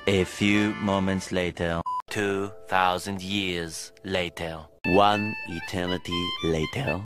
A few moments later. 2,000 years later. One eternity later.